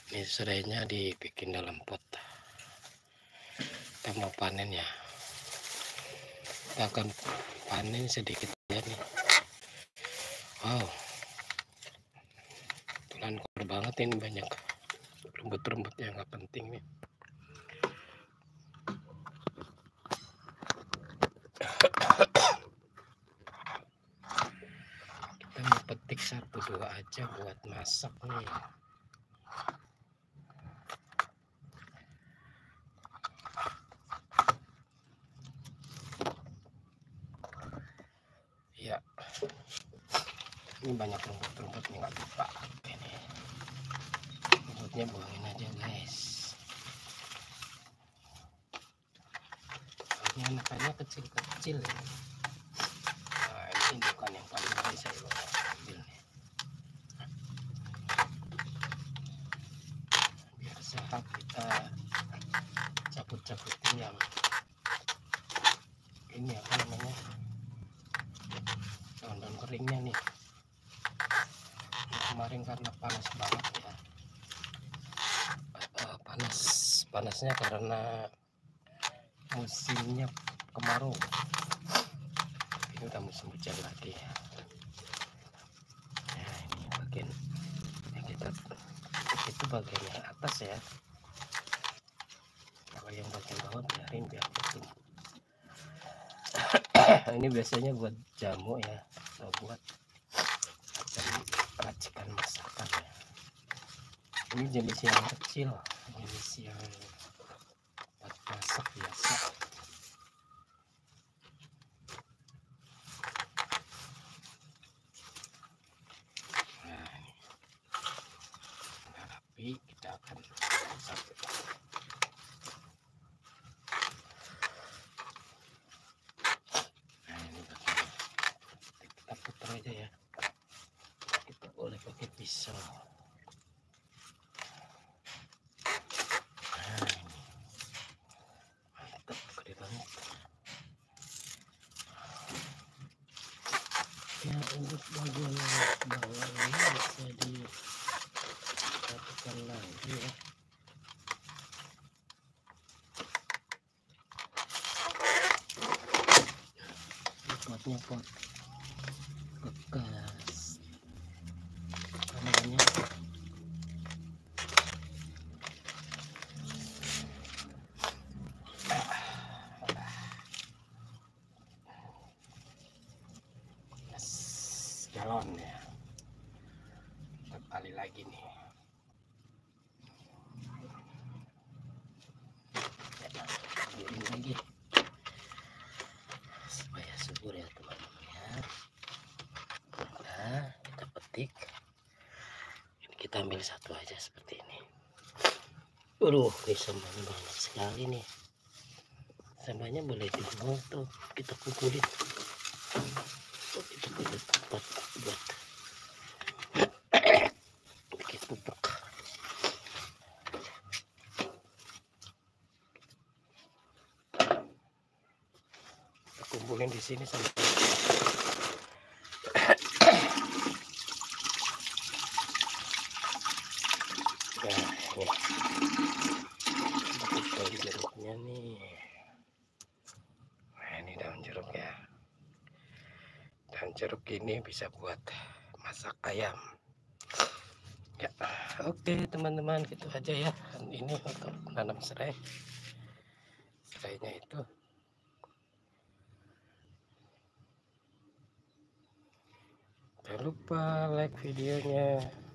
Ini serainya dibikin dalam pot. Kita mau panen ya. Kita akan panen sedikit aja nih. Wow, tulen kotor banget ini, banyak rumput-rumput yang nggak penting nih. Kita mau petik 1-2 aja buat masak nih. Ya, ini banyak rumput-rumput nih, nggak dipakai nih. Rumputnya buangin aja guys. Ini anakannya kecil-kecil ya. Nah, ini bukan yang paling baik, saya ambil nih. Biar sehat kita cabut-cabutin yang ini apa namanya, daun-daun keringnya nih. Kemarin karena panas banget ya, panasnya karena musimnya kemarau. Ini udah musim hujan lagi ya. Nah, ini bagian yang kita itu bagian yang atas ya. Kalau yang bagian bawah biarin biar betul. Ini biasanya buat jamu ya, atau buat racikan masakan ya. Ini jenis yang kecil, jenis yang buat masak biasa. Nah, ini udah rapi, kita akan satu. Nah, ini bagian kita putar aja ya. Kita boleh pakai pisau. Ya, untuk bagian bawahnya bisa disatukan lagi ya. Potnya pot bekas namanya. Galon ya, kita kali lagi nih ya, ini lagi supaya subur ya teman-teman ya. Nah, kita petik ini, kita ambil satu aja seperti ini. Waduh, sambanya banyak sekali nih. Sambanya boleh dibuang tuh, kita kumpulin. Kita buat bikin pupuk. Kita kumpulin di sini sampai nah, ini daun jeruknya nih. Nah, ini daun jeruk ya. Dan jeruk ini bisa buat masak ayam ya. Oke teman-teman, gitu aja ya. Ini untuk menanam serai. Serainya itu jangan lupa like videonya.